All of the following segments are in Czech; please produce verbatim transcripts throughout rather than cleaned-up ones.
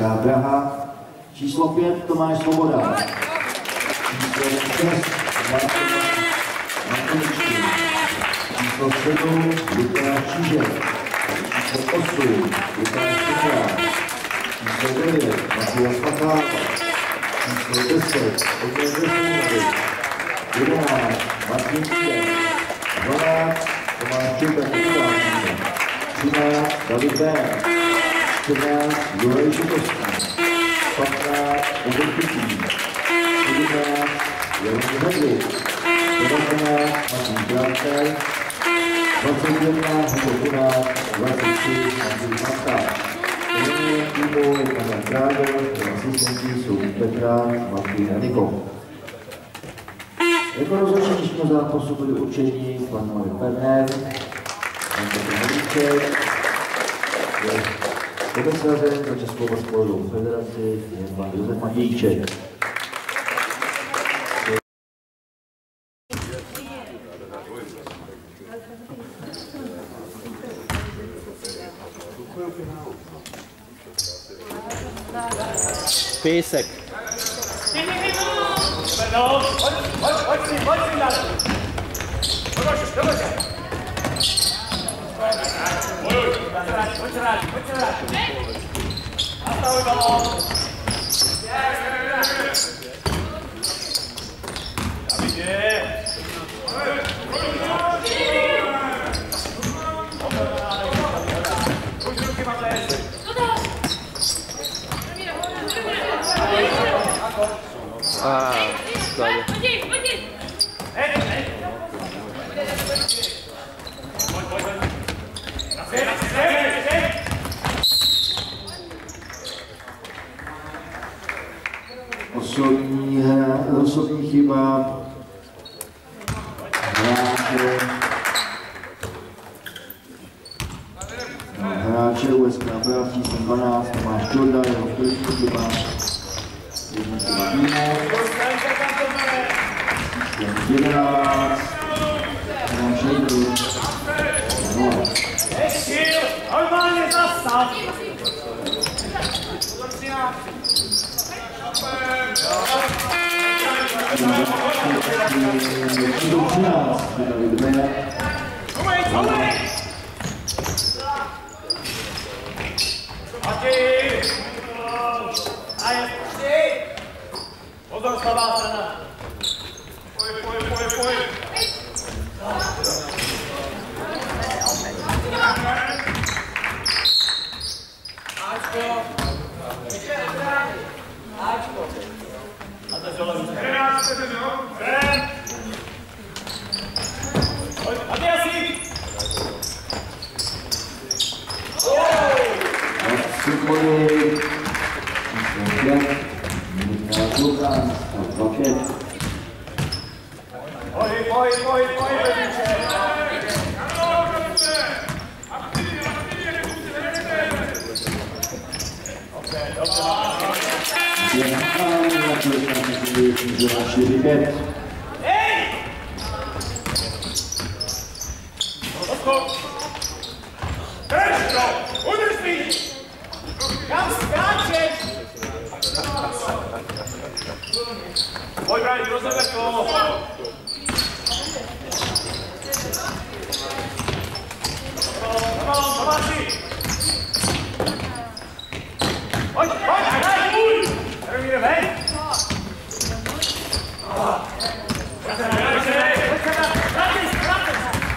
Česká Praha. Číslo pět Tomáš Svoboda. Číslo šest Martiničky. Číslo sedm Lukáš Čížek. Číslo osm Lukáš Čížek. Číslo devět Matias Pacháva. Číslo deset Otěž Vesmůry. jedenáct Martin Čížek. dvanáct Tomáš Čurka Kutování. třináct David Bér. čtrnáct Juraj Šikovský. patnáct Obor Pitý. sedmnáct Jaromír Hedvig. devatenáct Martin Krátker. dvacet jedna Hugo Kunák. dvacet tři Martin Matka. První týmu je Kamer Krágel, asistenti jsou Petra, Martin a Nikol. Jako rozhodčí dnešního zápasu byli určeni pan Marek Perner, pan Petr Halíček, je komisařem za Českou basketbalovou federaci, je pan Josef Matějček. Písek. No, pojď, pojď, pojď si, pojď si dál. Pojď, pojď, pojď. Pojď se rádi, pojď se rádi. Nastavuj balón. Davide. Pojď ruky, Matej. Ah, claro. Osobní, osobní chyba hráče, hráče U S K Praha číslem dvanáct Tomáš Čorda, jeho vteřičku chyba. jedenáct Mám Šejdu. Normálně zastav! Pozor, slabá strana. Pojď, pojď, pojď, pojď. Áčko. Áčko. A to je dole. jedenáct, jo? Ven. Pojď, a ty asi. Symboli. Lukáš, dva pět. Pojď, pojď, pojď, pojď, Petře. čtyři pět. Hej! Odskok! Drž to! Udrž mi! Kam skáčeš? Pojď, Brady, rozeber to! Pomalom, pomáci! Pojď, pojď, hraj, můj! Jaromíre, ven! Pojď se, pojď se, pojď se, vrátej, vrátej!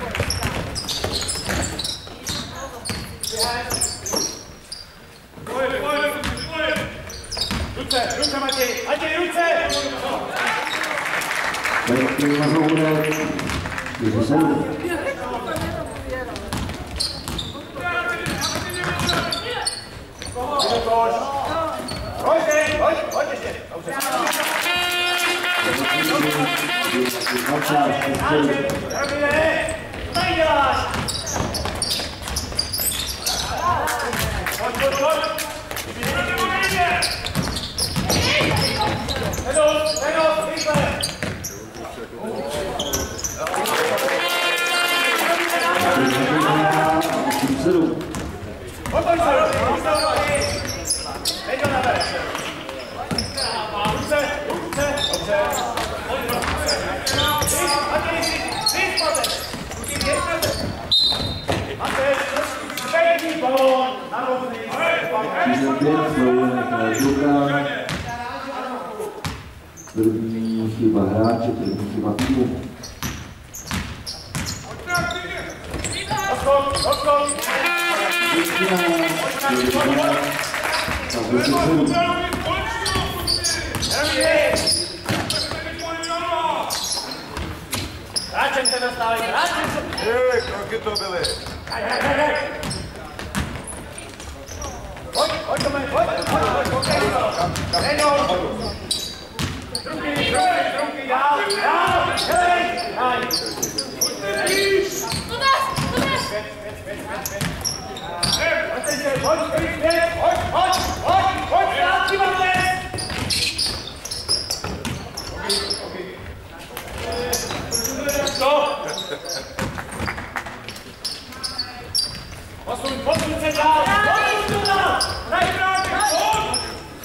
Pojď, pojď, pojď! Ruce, ruce, Matěj, Matěj, ruce! Petr Mazounek, čtyři sedm. Pojď, pojď, pojď ještě. Dobře. Jaromíre, tady děláš. Pojď, pojď, pojď. Vedout, vedout, rychle. Pojď, pojď, pojď. Veď ho na Číslo pět, fauluje Michal Žuka. První chyba hráče, první chyba týmu. Hráčem se dostávají, hráčem se... Jej, kroky to byly. Pojď, pojď, pojď, pojď, pojď, pojď, Drugi, drugi, drugi, dál, dál, hej, hej. Pojď, pojď, pojď, pojď, pojď, pojď, vrátí vám dnes. Stop. Posuň, posuň se dál, posuň se dál, hraj brány, pojď!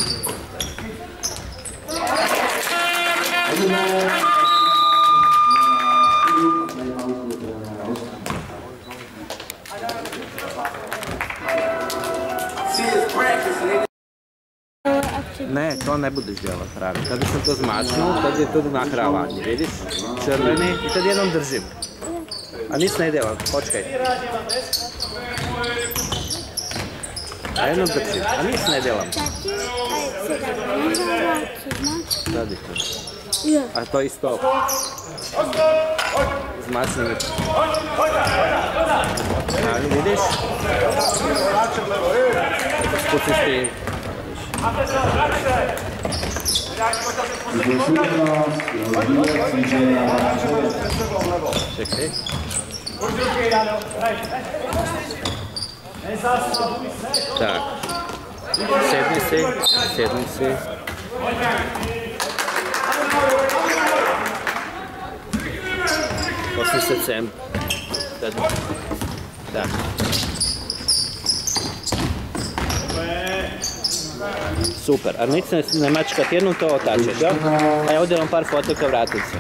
Ne, to ne budeš dělat právě. Tady jsem to zmáčknul, tady je to nahrávání, vidiš? Červený i tady jenom držím. A nic nedělám, počkej. A jenom držím, a nic nedělám. Tady to. A to je stop. Zmáčkni mi. A vidiš? Zkusíš ty. Čekaj. Tak. Sedni si, sedni si. Posuň se sem. Tady. Tak. Super, a nic ne mačkat, jednom to otačeš, jo? A ja odjelam par fotoka, vratim se.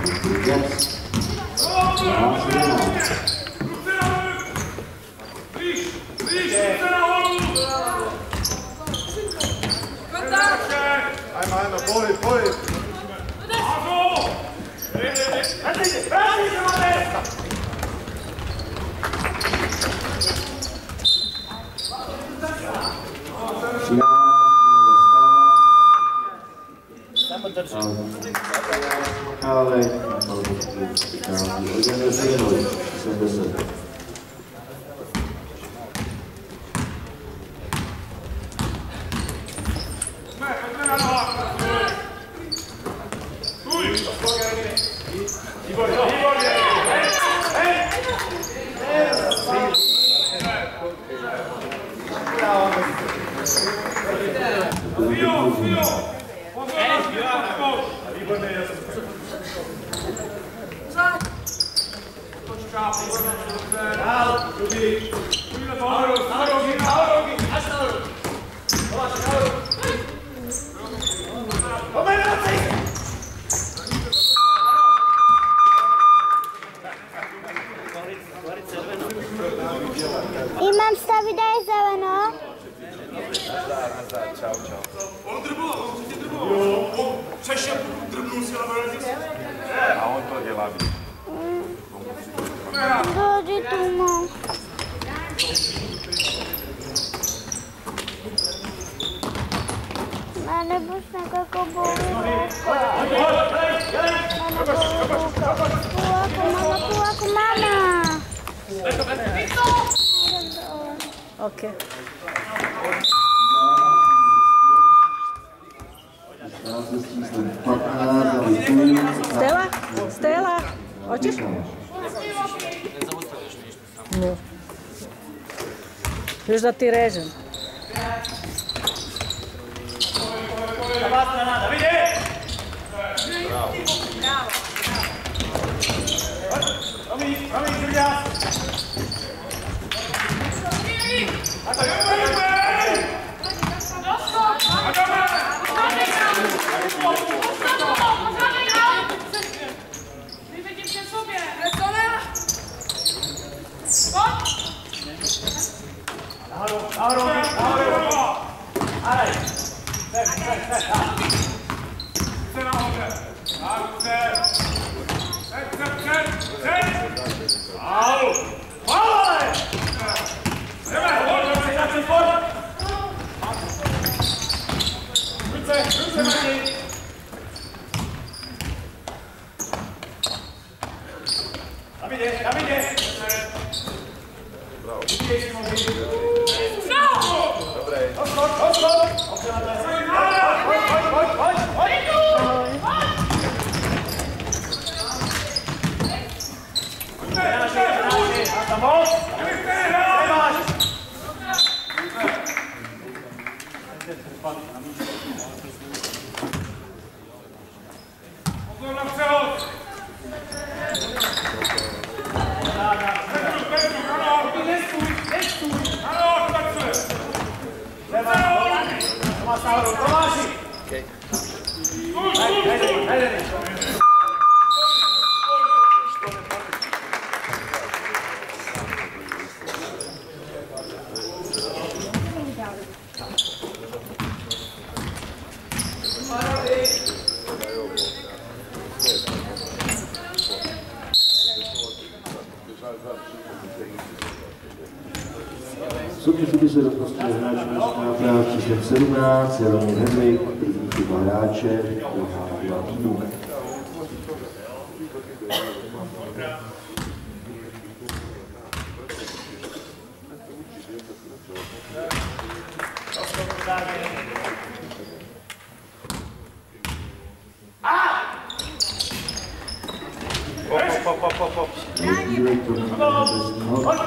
Ajmo, ajmo, boli, boli. Ale sedmdesát. Imam stavi da je zeleno. Čau, čau. On drbil, on si drbil. Jo, on přešel, drbil si na velezí. A on to dělá víc. Dođi tu mo. Mene baš nekako boli ruka. Mene boli ruka. Polako, mama, polako, mama. Ok. Stela? Stela? Hoćeš? No. Još da ti režem. Prva strana, da vidi! Bravo. Romi, Romi, Đulja! Ako je prvi! Nahoru, nahoru, nahoru! Davide, Davide! Bravo! Dobre! Odskok, odskok! Chodź, chodź, chodź, chodź! Na moc! Trzymasz! Pozor na przełód! Okay. Soutěž se rozprostřuje hráč na číslem sedmnáct, Jaromír Henrik, první chyba hráče, druhá chyba týmu. Hop, hop, hop, hop. Nejdříve to nebezpečného.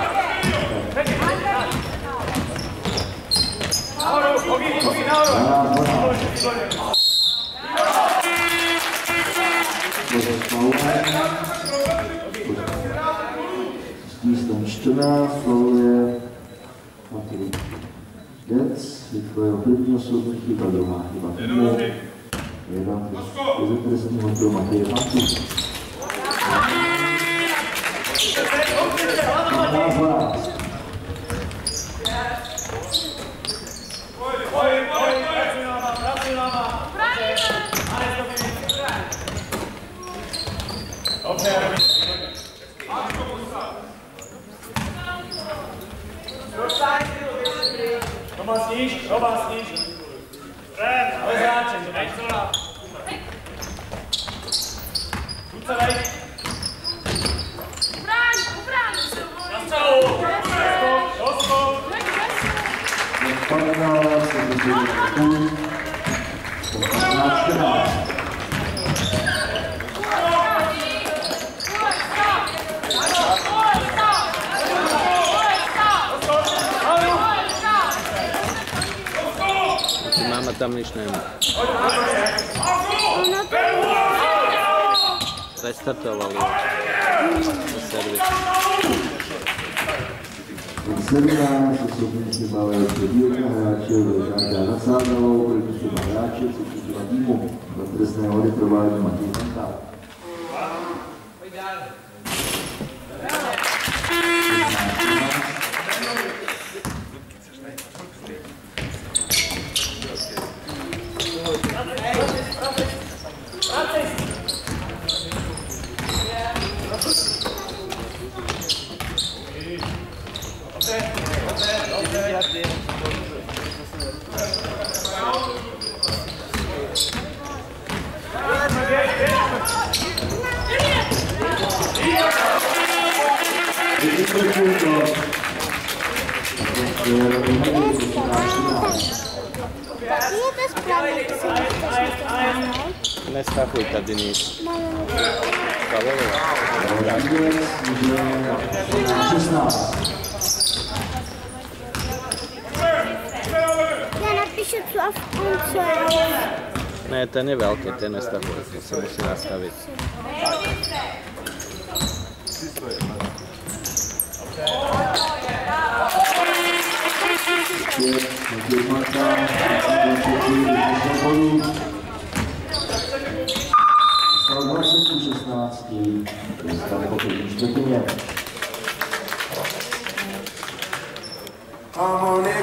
Stístem čtrnáct, fauluje Patrik Dec, vytvořil první osobní chyba, druhá chyba týmu. Jeden ze trestního pro Matěje Pantu. Roman sníž, Roman sníž. Ren, ale hráček, dej zora. Ruce dej. Ubrán, ubrán. Na střelu. Doskok, doskok. padesát, sedmdesát půl, čtrnáct. Mama tam nič nemá. Restartovali. Servis. sedmnáct, osobní chyba prvního hráče, Žáka Nasánovou, první chyba hráče, třetí chyba týmu. Na trestné hody provádí Matěj Panta. Nestachuj tady nic. šestnáct. Já napíšu tu a v konce. Ne, ten je velký, ten nestachuj, to se musí nastavit. dvacet šestnáct, to je stav po první čtvrtině.